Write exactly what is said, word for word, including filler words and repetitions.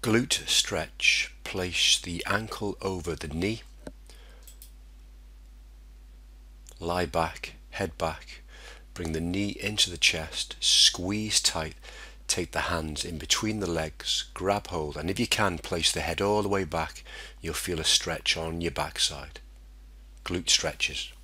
Glute stretch. Place the ankle over the knee. Lie back, head back. Bring the knee into the chest. Squeeze tight. Take the hands in between the legs. Grab hold, and if you can, place the head all the way back. You'll feel a stretch on your backside. Glute stretches.